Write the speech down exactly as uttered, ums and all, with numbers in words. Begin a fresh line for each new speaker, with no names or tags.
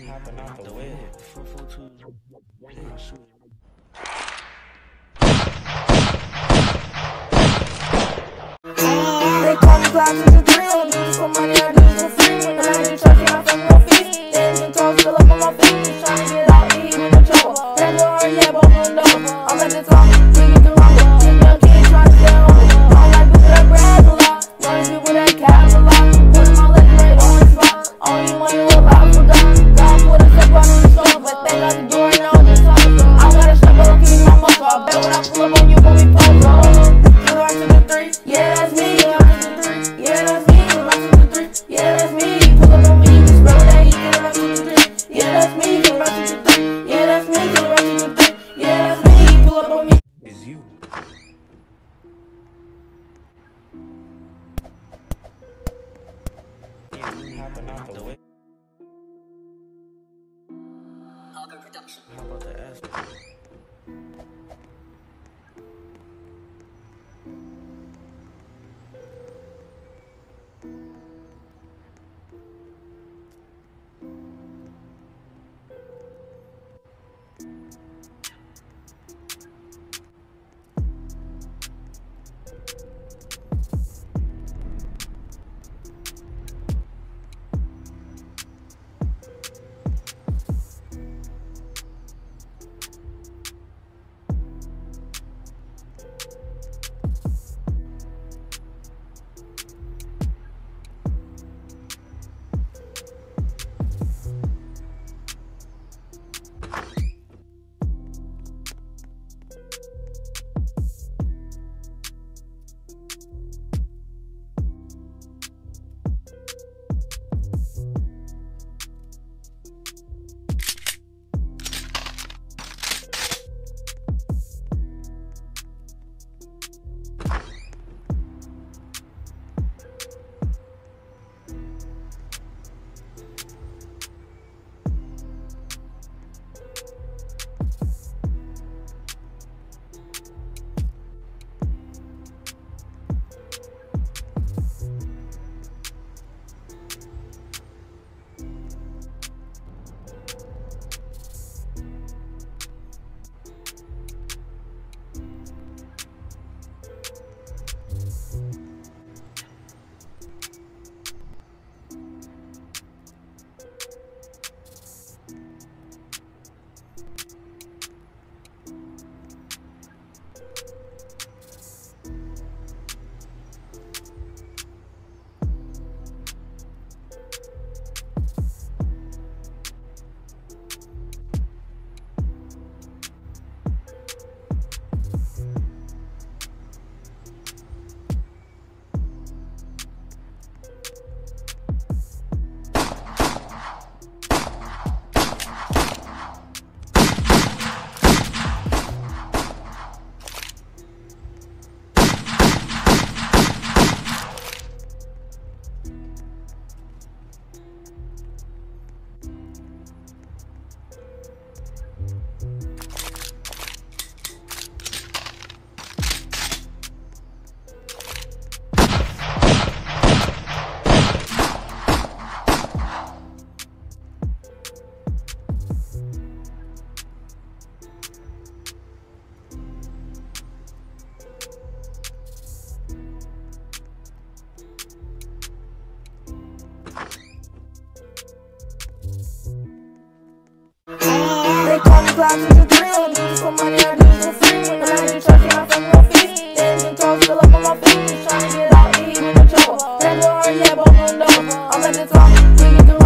hopping out the way. four four two. Yeah, shoot.
They call me Clouds in the drill. Do this for money, I do this for free. When I hit the truck, yeah, I'm from no fees. The engine toes fill up on my feet. Just trying to get out, eat in the trouble. That door, yeah, both on the door. I'm at the top, we get the rumble. This young kid trying to stay on it. I don't like people that brag a lot. Young people that cap a lot. Putting my legs right on the spot. Only one who I forgot. God put a step out in the store, but they got the door and all this summer. I don't gotta step up, keep my muscle. I bet when I pull up on you, when we pose up. To the right to the three, yeah, that's me. Yeah, that's me, to the right to the three. Yeah, that's me, pull up on me, just spell that heat, to the right to the three. Yeah, that's me, to the right to the three. Yeah, that's me, to the right to the three. Yeah, that's me, pull up on me.
It's you. Yeah, we hopping out the way. How about the ass?
They call me Clouds in the drill. Do this for money, I do this for free. When I hit the truck, yeah, I'm from no fees. The engine toes fill up on my feet. Just trying to get out, eat in the trouble. That door, yeah, both on the door. I'm at the top, we get the